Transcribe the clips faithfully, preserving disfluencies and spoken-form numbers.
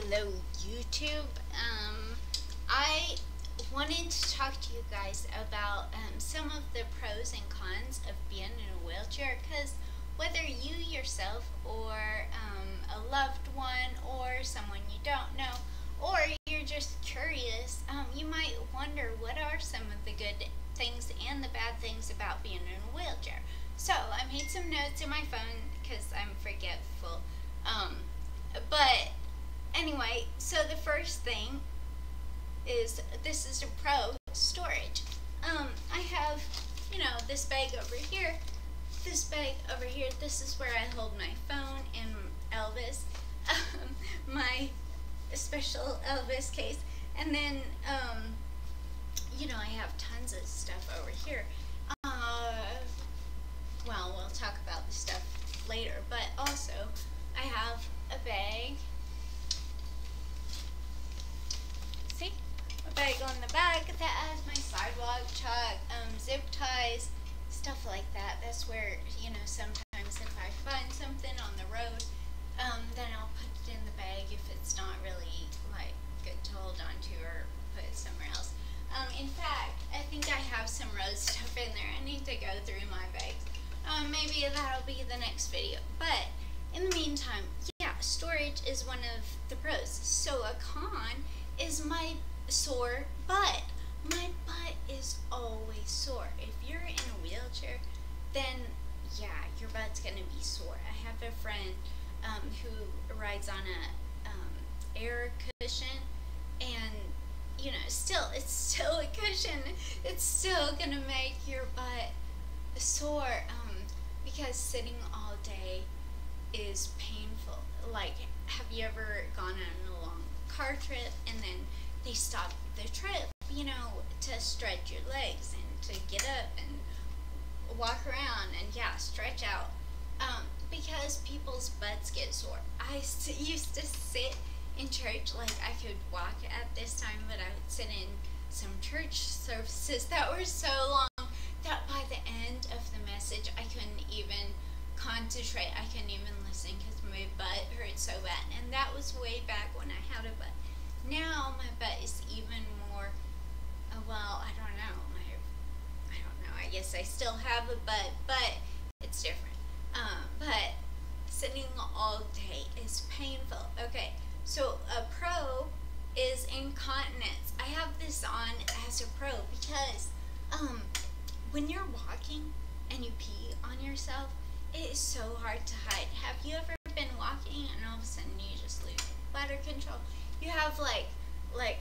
Hello YouTube. Um, I wanted to talk to you guys about um, some of the pros and cons of being in a wheelchair, because whether you yourself or um, a loved one or someone you don't know, or you're just curious, um, you might wonder what are some of the good things and the bad things about being in a wheelchair. So I made some notes in my phone because I'm forgetful. Um, but anyway, so the first thing is, this is a pro, storage. Um, I have, you know, this bag over here, this bag over here, this is where I hold my phone and Elvis, um, my special Elvis case, and then, um, you know, I have tons of stuff over here. Uh, well, we'll talk about the stuff later, but also, I have a bag. See? A bag on the back that has my sidewalk chalk, um, zip ties, stuff like that. That's where, you know, sometimes if I find something on the road, um, then I'll put it in the bag if it's not really, like, good to hold on to, or put it somewhere else. Um, in fact, I think I have some road stuff in there. I need to go through my bags. Um, maybe that'll be the next video. But in the meantime, yeah, storage is one of the pros. So a con is my sore butt. My butt is always sore. If you're in a wheelchair, then yeah, your butt's gonna be sore. I have a friend um, who rides on a um, air cushion, and you know, still, it's still a cushion. It's still gonna make your butt sore um, because sitting all day is painful. Like, have you ever gone on a long car trip and then they stop the trip, you know, to stretch your legs and to get up and walk around and yeah, stretch out, um, because people's butts get sore. I used to sit in church, like I could walk at this time, but I would sit in some church services that were so long that by the end of the message I couldn't even concentrate. I couldn't even listen because my butt hurt so bad, and that was way back when I had a butt. Now my butt is even more, uh, well, I don't know, my, I don't know, I guess I still have a butt, but it's different. Um, but sitting all day is painful. Okay, so a pro is incontinence. I have this on as a pro because um, when you're walking and you pee on yourself, it is so hard to hide. Have you ever been walking and all of a sudden you just lose bladder control? You have like, like,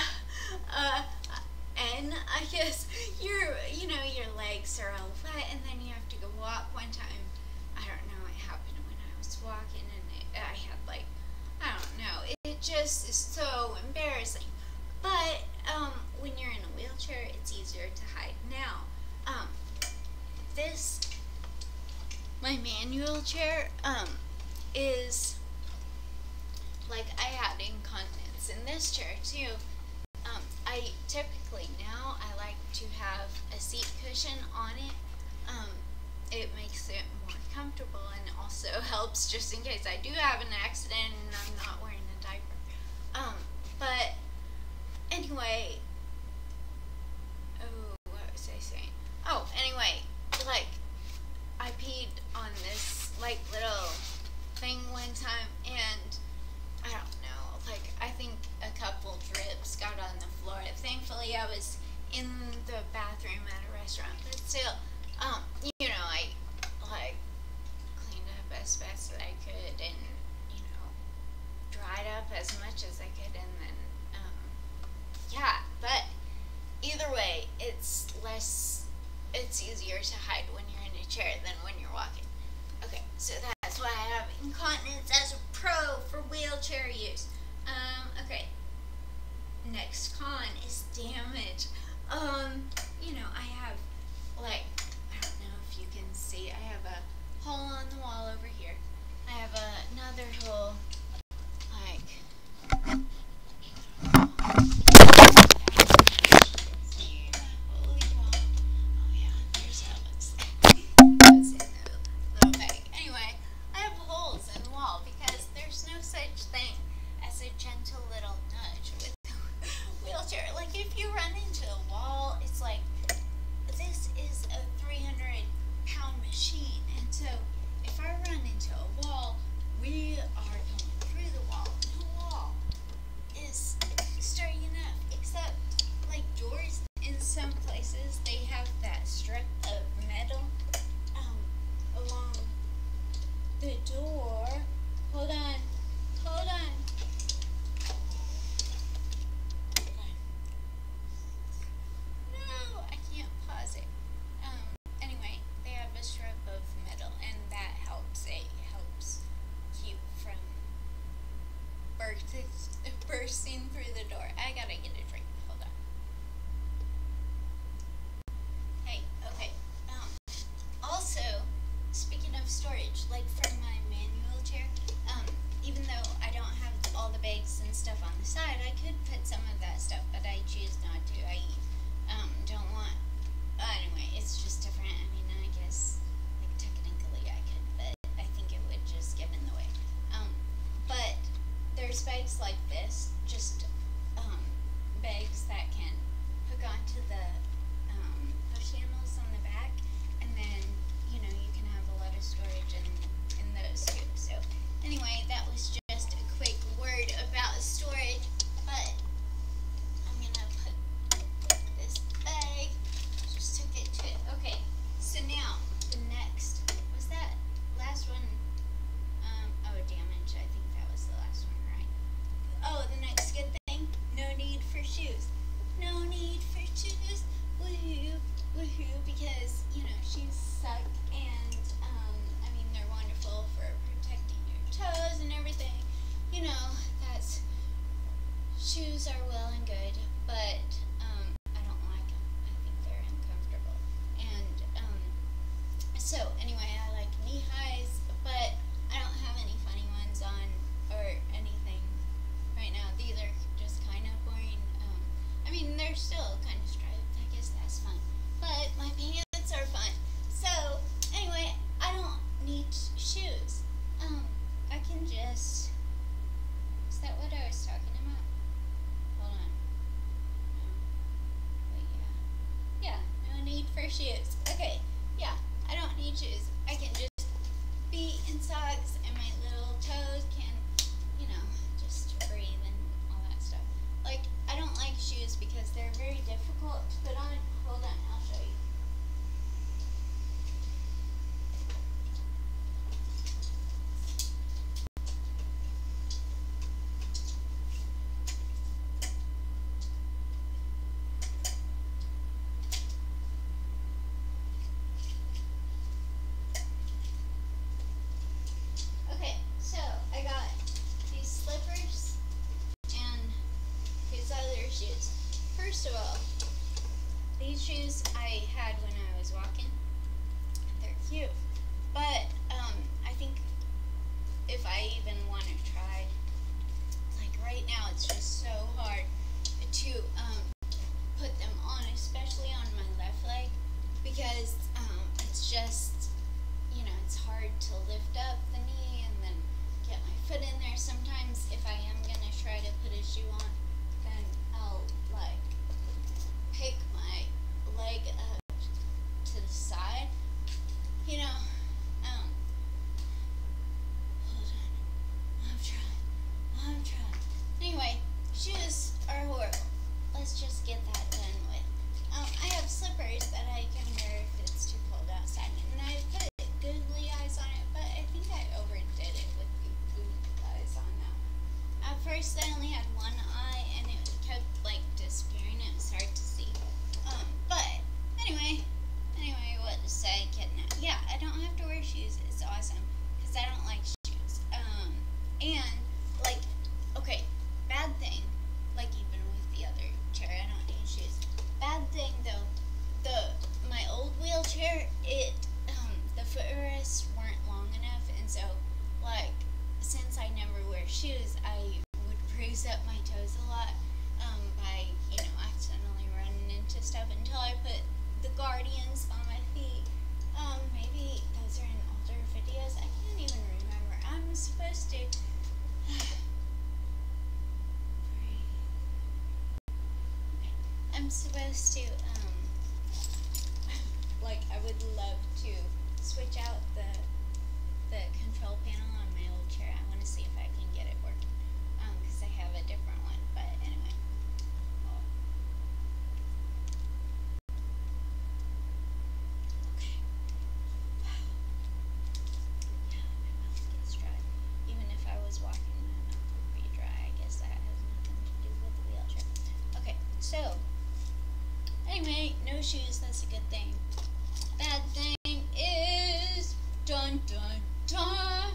uh, and I guess your, you know, your legs are all wet, and then you have to go walk. One time, I don't know, it happened when I was walking, and it, I had like, I don't know, it, it just is so embarrassing. But um, when you're in a wheelchair, it's easier to hide. Now, um, this, my manual chair, um, is, like, I had incontinence in this chair too. Um, I typically now, I like to have a seat cushion on it. Um, it makes it more comfortable and also helps just in case I do have an accident and I'm not wearing a diaper. Um, but anyway, oh, what was I saying? Oh, anyway, like, I peed on this, like, little thing one time, and I don't know, like, I think a couple drips got on the floor. Thankfully, I was in the bathroom at a restaurant, but still, um, you know, I, like, cleaned up as best as I could, and, you know, dried up as much as I could, and then, um, yeah, but either way, it's less, it's easier to hide when you're in a chair than when you're walking. Okay, so that's why I have incontinence as a pro for wheelchair use. Um, okay. Next con is damage. Um, you know, I have, like, I don't know if we are going through the wall. The wall is sturdy enough, except like doors in some places, they have that strip of metal um, along the door. Hold on, hold on. No, I can't pause it. Um, anyway, they have a strip of metal, and that helps. It helps keep from bursting, bursting through the door. I gotta get a drink. Hold on. Hey, okay. Um, also, speaking of storage, like for my manual chair, um, even though I don't have all the bags and stuff on the side, I could put some of that stuff, but I choose not to. I um, don't want. Uh, anyway, it's just different. I mean, I guess like technically I could, but I think it would just get in the way. Um, but there's bags like this, just um, bags that can hook onto the um, push handles on the back, and then you know you can have a lot of storage in in those too. So anyway, that was just a quick word about storage, but I'm gonna put this bag. Just took it to it. Okay, so now the next was that last one. Um, oh, damage. I think that was the last one, right? Oh, the next good thing. No need for shoes. No need for shoes. Woohoo, woohoo! Because you know shoes suck, and um, I mean they're wonderful for protecting your toes and everything. You know that's shoes are well and good, but um, I don't like them. I think they're uncomfortable. And um, so anyway, I like knee highs, but I don't have any funny ones on or anything right now. These are just kind of boring. Um, I mean, they're still kind of striped. I guess that's fun. But my pants are fun. So anyway, I don't need shoes. Um, I can just. Is that what I was talking about? Hold on. No. Wait, yeah. Yeah, no need for shoes. Okay, yeah, I don't need shoes. I can just be in socks, and my little toes can, you know, just breathe and all that stuff. Like, I don't like shoes because they're very difficult to put on. Hold on, I'll show you. Okay, so I got these slippers and these other shoes. First of all, these shoes I had when I was walking. They're cute, but um, I think if I even want to try, like right now, it's just so hard to um, put them on, especially on my left leg, because um, it's just, you know, it's hard to lift up the knee and then get my foot in there. Sometimes if I am going to try to put a shoe on, then I'll like pick my leg up to the side, you know. Um, hold on. I'm trying. I'm trying. Anyway, shoes are horrible. Let's just get that done with. Um, I have slippers that I can wear if it's too cold outside, and I put googly eyes on it, but I think I overdid it with googly eyes on now. At first, I only had one eye, and it kept like disappearing. It was hard to see. Um, but anyway, anyway, what to say? Getting out. Yeah, I don't have to wear shoes. It's awesome because I don't like shoes. Um, and like, okay, bad thing. Like even with the other chair, I don't need shoes. Bad thing though, the my old wheelchair, it um the footrests weren't long enough, and so like since I never wear shoes, I would bruise up my toes a lot um by you know accidentally running into stuff until I put the Guardians on my feet. Um, maybe those are in older videos. I can't even remember. I'm supposed to. I'm supposed to, um, like, I would love to switch out the the control panel on my old chair. I want to see if I can get it working. Um, because I have a different one. But anyway. Oh. Okay. Wow. Yeah, my mouth gets dry. Even if I was walking, my mouth would be dry. I guess that has nothing to do with the wheelchair. Okay, so anyway, no shoes. That's a good thing. Bad thing is dun dun dun.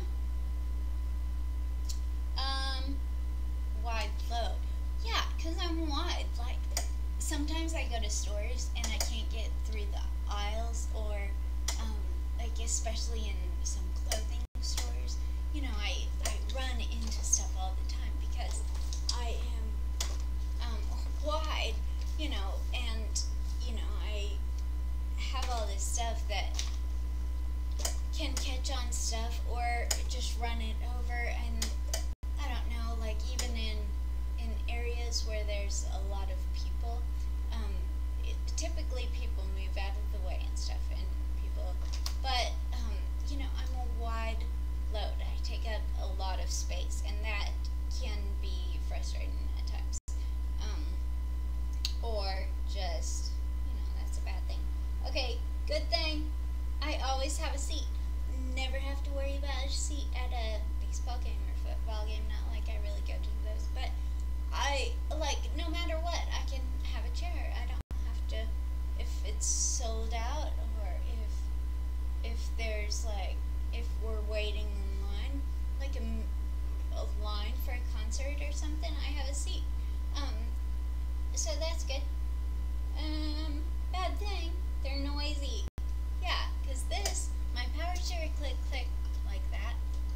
Um, wide load. Yeah, cause I'm wide. Like sometimes I go to stores and I can't get through the aisles, or um, like especially in some clothing stores. You know, I I run into stuff all the time because I am um wide. You know, and you know I have all this stuff that can catch on stuff or just run it over, and I don't know, like even in in areas where there's a lot of people, um, it, typically people move out of the way and stuff, and people, but um, you know, I'm a wide load. I take up a lot of space, and that can be frustrating at times. Um, or just, you know, that's a bad thing. Okay, good thing, I always have a seat. Never have to worry about a seat at a baseball game or football game. Not like I really go to those, but I, like, no matter what, I can have a chair. I don't have to, if it's sold out, or if, if there's, like, if we're waiting in line, like a, a line for a concert or something, I have a seat. Um, so that's good. Um, bad thing, they're noisy. Yeah, because this, my power chair click click like that.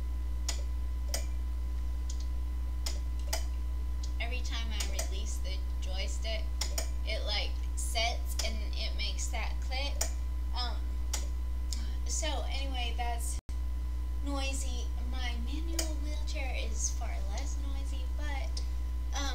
Every time I release the joystick, it like sets and it makes that click. Um, so anyway, that's noisy. My manual wheelchair is far less noisy, but um,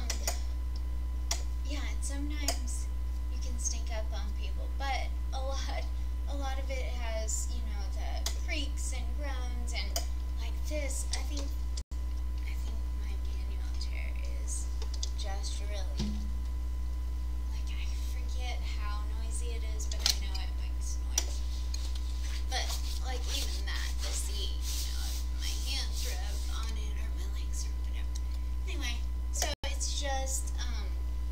yeah, and sometimes you can stink up on people, but a lot, a lot of it has, you know, the creaks and groans, and like this, I think, I think my manual chair is just really, like, I forget how noisy it is, but I know it makes noise. But, like, even that, the seat, you know, if my hands rub on it, or my legs, or whatever. Anyway, so it's just, um,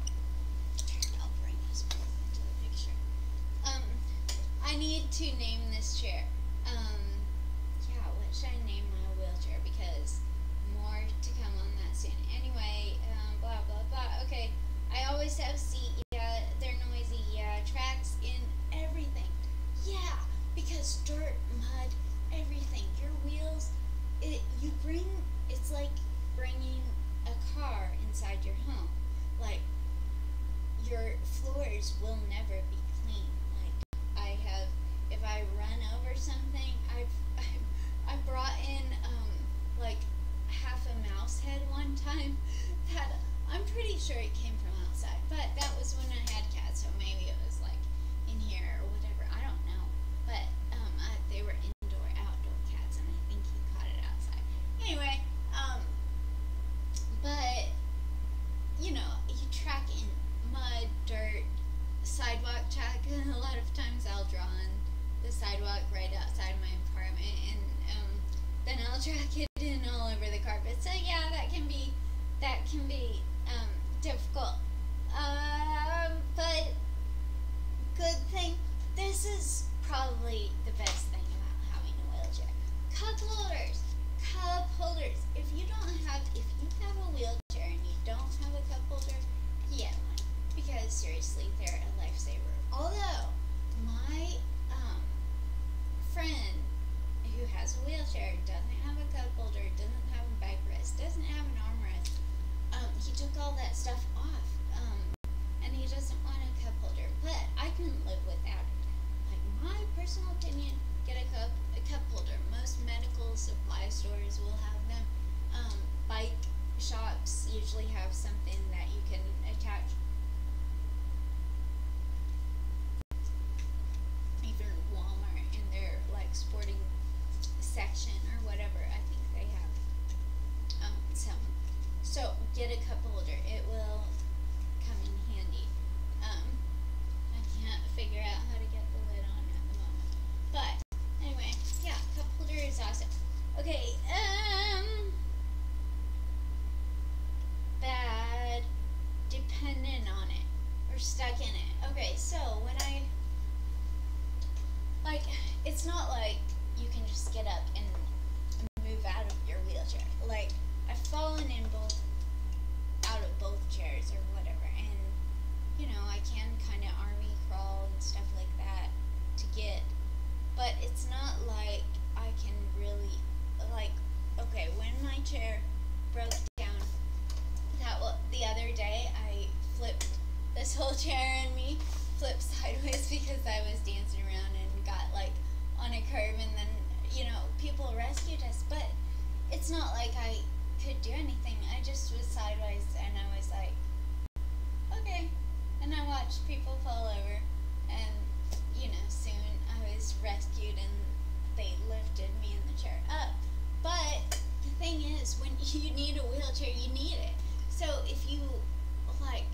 I'll bring us both into the picture. Um, I need to name this chair. Um, yeah, what should I name my wheelchair? Because more to come on that soon. Anyway, um, blah, blah, blah. Okay, I always have seat. Yeah, they're noisy. Yeah, tracks in everything. Yeah, because dirt, mud, everything. Your wheels, it you bring, it's like bringing a car inside your home. Like, your floors will never be clean. Like, I have, if I run over something, I've, I've, I brought in, um, like, half a mouse head one time that I'm pretty sure it came from outside, but that was when I had cats, so maybe it was, like, in here or whatever, I don't know, but, um, I, they were indoor, outdoor cats, and I think he caught it outside. Anyway, um, but, you know, you track in mud, dirt, sidewalk track, and a lot of times I'll draw on the sidewalk right outside my apartment, and um, then I'll track it in all over the carpet. So yeah, that can be that can be um, difficult. Um, but good thing, this is probably the best thing about having a wheelchair. Cup holders, cup holders. If you don't have, if you have a wheelchair and you don't have a cup holder, get one, because seriously, they're a lifesaver. Although my um, friend who has a wheelchair doesn't have a cup holder, doesn't have a backrest, doesn't have an armrest. Um, he took all that stuff off, um, and he doesn't want a cup holder. But I couldn't live without it. Like, my personal opinion, get a cup a cup holder. Most medical supply stores will have them. Um, bike shops usually have something that you can attach. Even Walmart in their like sporting section or whatever. I think they have um, some. So get a cup holder. It will come in handy. Um, I can't figure out how to get the lid on at the moment. But anyway, yeah, cup holder is awesome. Okay, um, bad, dependent on it, or stuck in it. Okay, so when I, like, it's not like you can just get up and move out of your wheelchair. Like, I've fallen in both, out of both chairs or whatever, and, you know, I can kind of army crawl and stuff like that to get, but it's not like I can really, like, okay, when my chair broke down, that well, the other day I flipped this whole chair and me flipped sideways because I was dancing around and got like on a curve, and then, you know, people rescued us, but it's not like I could do anything. I just was sideways and I was like, okay, and I watched people fall over, and, you know, soon I was rescued and they lifted me in the chair up. But the thing is, when you need a wheelchair, you need it. So if you, like,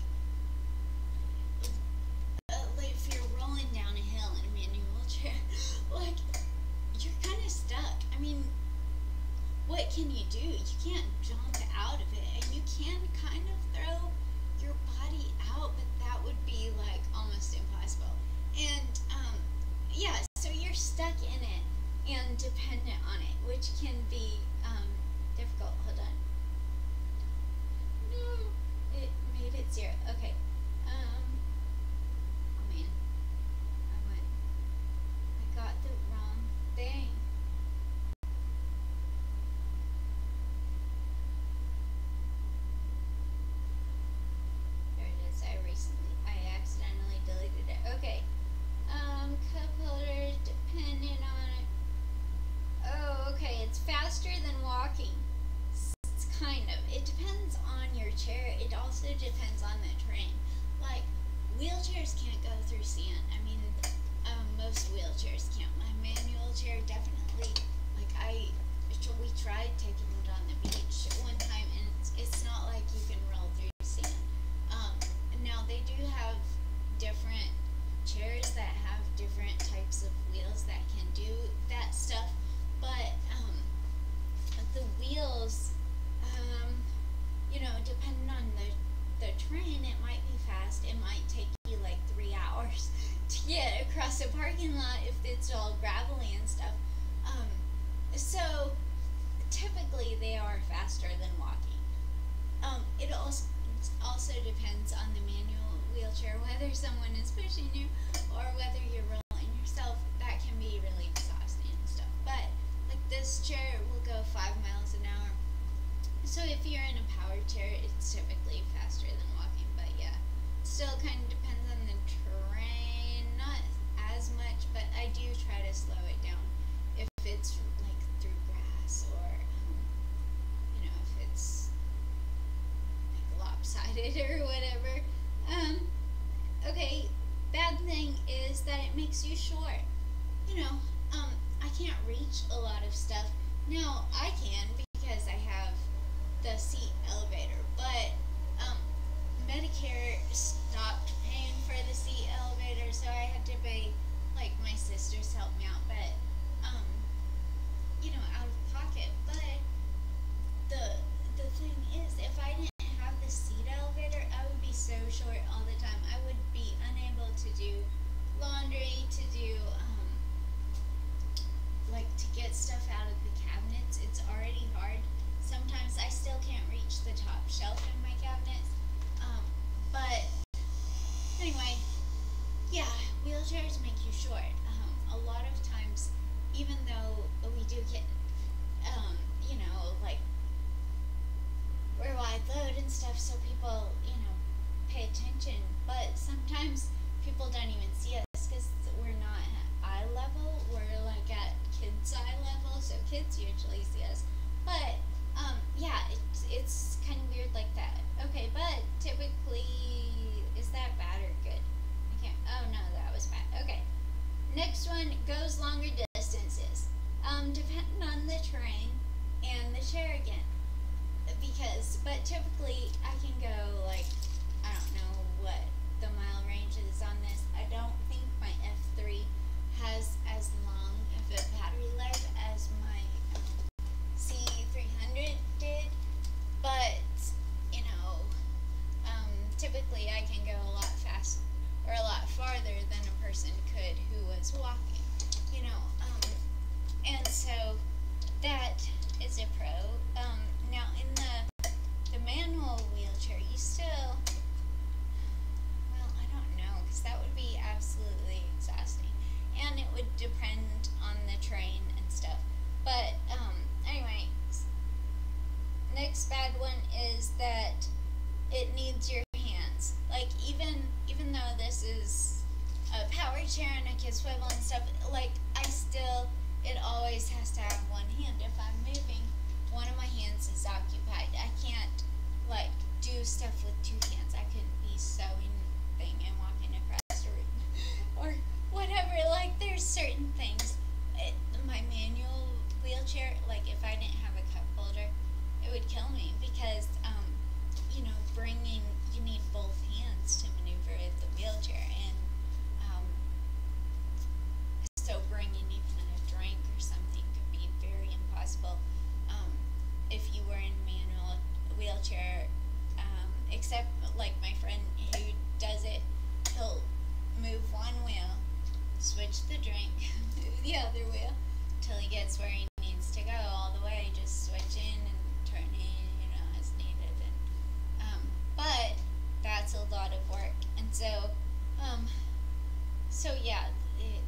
uh, like if you're rolling down a hill in a manual wheelchair, like, you're kind of stuck. I mean, what can you do? You can't jump out of it, and you can kind of throw your body out, but that would be, like, almost impossible. And, um, yeah, so you're stuck in it and dependent on it, which can be um, difficult. Hold on. No, it made it zero. Okay. Um. Oh man, I went. I got the wrong thing. There it is. I recently, I accidentally deleted it. Okay. Um, cup holder dependent on it. Oh, okay, it's faster than walking. It's kind of. It depends on your chair. It also depends on the terrain. Like, wheelchairs can't go through sand. I mean, um, most wheelchairs can't. My manual chair definitely, like, I, we tried taking it on the beach one time, and it's, it's not like you can roll through sand. Um, now, they do have different chairs that have different types of wheels that can do that stuff. But, um, the wheels, um, you know, depending on the, the terrain, it might be fast. It might take you like three hours to get across a parking lot if it's all gravelly and stuff. Um, so, typically they are faster than walking. Um, it also, it also depends on the manual wheelchair, whether someone is pushing you or whether you're rolling yourself. That can be really exhausting and stuff. But, this chair will go five miles an hour. So if you're in a power chair, it's typically faster than walking. But yeah, still kind of depends on the terrain. Not as much, but I do try to slow it down if it's like through grass, or um, you know, if it's like lopsided or whatever. Um, okay, bad thing is that it makes you short. You know, um. I can't reach a lot of stuff. Now, I can because I have the seat elevator, but um, Medicare stopped paying for the seat elevator, so I had to pay, like, my sisters help me out, but, um, you know, out of pocket. But the, the thing is, if I didn't have the seat elevator, I would be so short all the time. I would be unable to do laundry, to do, um, like, to get stuff out of the cabinets. It's already hard. Sometimes I still can't reach the top shelf in my cabinets. Um, but anyway, yeah, wheelchairs make you short. Um, a lot of times, even though we do get, um, you know, like, we're wide load and stuff, so people, you know, pay attention. But sometimes people don't even see us because we're not at eye level. We're like at kids' eye level, so kids usually see us. But, um, yeah, it's, it's kind of weird like that. Okay, but typically, is that bad or good? I can't, oh no, that was bad. Okay, next one, goes longer distances. Um, depending on but typically I can go like, I don't know what the mile range is on this. I don't think my F three has as long of a battery life as my um, C three hundred did, but you know, um, typically I can go a lot faster or a lot farther than a person could who was walking, you know, um, and so that is a pro. Um, now in the the manual wheelchair, you still, well, I don't know, because that would be absolutely exhausting, and it would depend on the terrain and stuff. But um, anyway, next bad one is that it needs your hands. Like even even though this is a power chair and a kid swivel and stuff, like I still, it always has to have one hand. If I'm moving, one of my hands is occupied. I can't like do stuff with two hands. I couldn't be sewing thing and walking across the room or whatever. Like there's certain things. It, my manual wheelchair, like if I didn't have a cup holder, it would kill me because um, you know, bringing, you need both hands to maneuver the wheelchair, and um, so bringing even a drink or something could be very impossible um, if you were in manual wheelchair, um, except like my friend who does it, he'll move one wheel, switch the drink, move the other wheel, till he gets where he needs to go all the way, just switch in and turn in, you know, as needed. And um, but that's a lot of work, and so um, so yeah, it,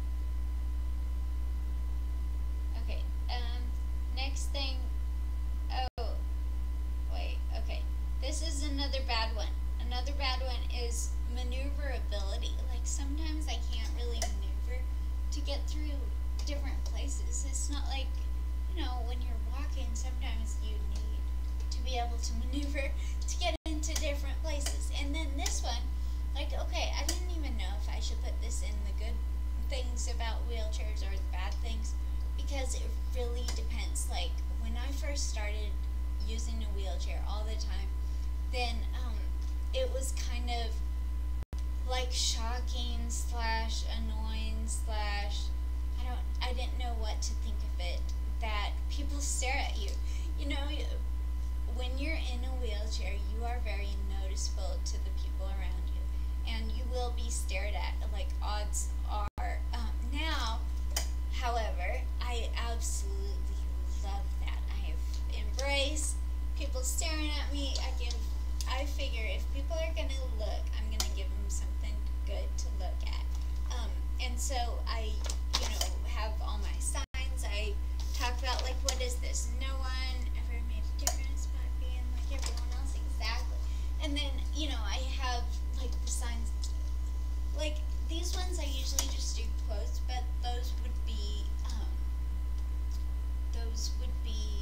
okay, um, next thing, oh, wait, okay, this is another bad one. Another bad one is maneuverability. Like sometimes I can't really maneuver to get through different places. It's not like, you know, when you're walking, sometimes you need to be able to maneuver to get into different places. And then this one, like, okay, I didn't even know if I should put this in the good things about wheelchairs or the bad things, because it really depends. Like, when I first started using a wheelchair all the time, then um, it was kind of like shocking slash annoying slash, I don't, I didn't know what to think of it, that people stare at you. You know, when you're in a wheelchair, you are very noticeable to the people around you, and you will be stared at, like odds are. Um, now, however, I absolutely love that. I have embraced people staring at me. I give, I figure if people are going to look, I'm going to give them something good to look at. Um, and so I, you know, have all my signs. I talk about, like, what is this? No one ever made a difference by being like everyone else. Exactly. And then, you know, I have, like, the signs, like, these ones I usually just do quotes, but those would be, um, those would be,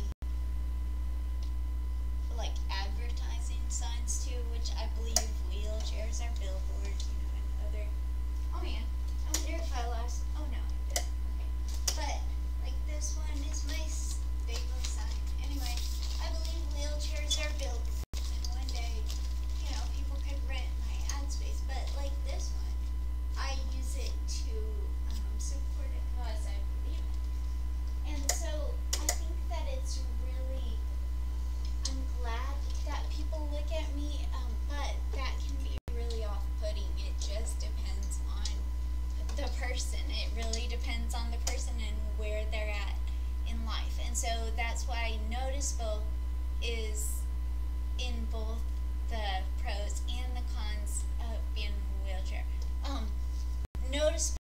like, advertising signs, too, which I believe wheelchairs are billboards, you know, and other, oh, man, I wonder if I lost, oh, no, I did, okay, but, like, this one is my staple sign. Anyway, I believe wheelchairs are billboards, and one day, you know, people could rent my ad space, but, like, this one, I use it to um, support a cause I believe in. And so I think that it's really, I'm glad that people look at me, um, but that can be really off-putting. It just depends on the person. It really depends on the person and where they're at in life. And so that's why noticeable is in both the pros and the cons of being in a wheelchair. Um, noticeable